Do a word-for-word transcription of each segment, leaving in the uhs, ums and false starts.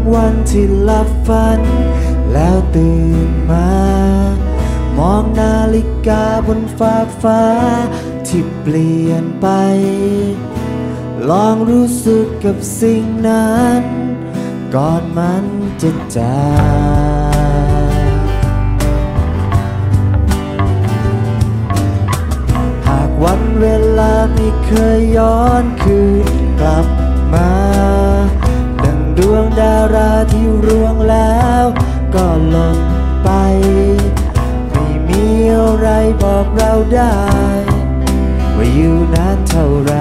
วันที่หลับฝันแล้วตื่นมามองนาฬิกาบนฟ้าฟ้าที่เปลี่ยนไปลองรู้สึกกับสิ่งนั้นก่อนมันจะจากหากวันเวลาไม่เคยย้อนคืนกลับมาดังดวงดาราที่ร่วงแล้วก็หล่นไปไม่มีอะไรบอกเราได้ว่าอยู่นานเท่าไร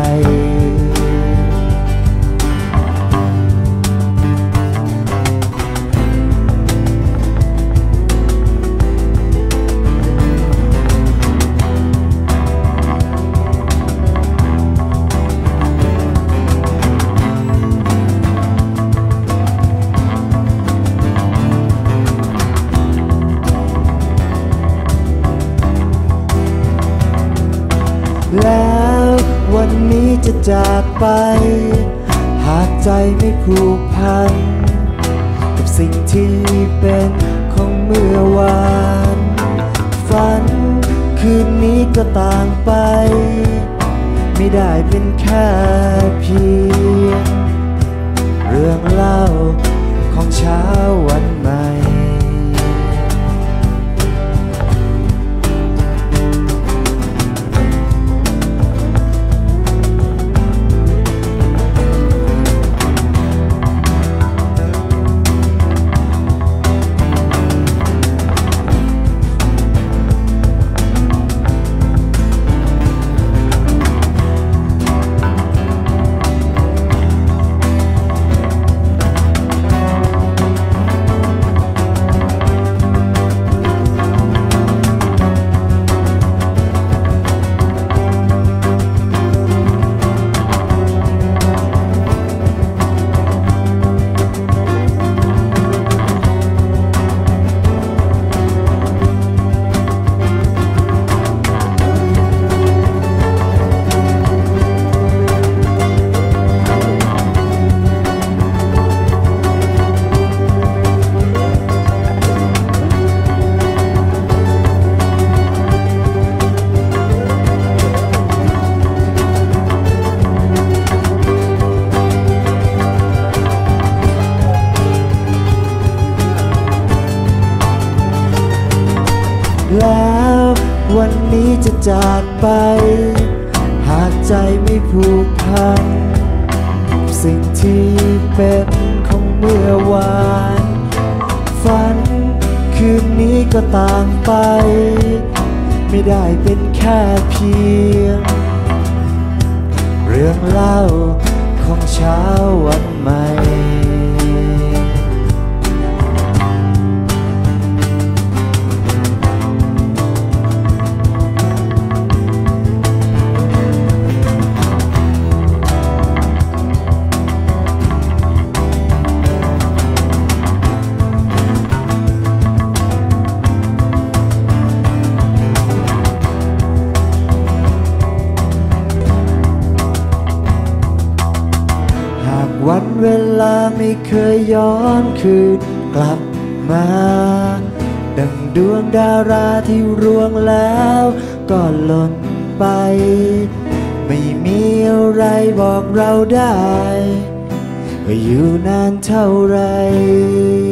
แล้ววันนี้จะจากไปหากใจไม่ผูกพันกับสิ่งที่เป็นของเมื่อวานฝันคืนนี้ก็ต่างไปไม่ได้เป็นแค่เพียงเรื่องเล่าของเช้าวันใหม่แล้ววันนี้จะจากไปหากใจไม่ผูกพันสิ่งที่เป็นของเมื่อวานฝันคืนนี้ก็ต่างไปไม่ได้เป็นแค่เพียงเรื่องเล่าของเช้าวันใหม่วันเวลาไม่เคยย้อนคืนกลับมาดังดวงดาราที่ร่วงแล้วก็หล่นไปไม่มีอะไรบอกเราได้ว่าอยู่นานเท่าไร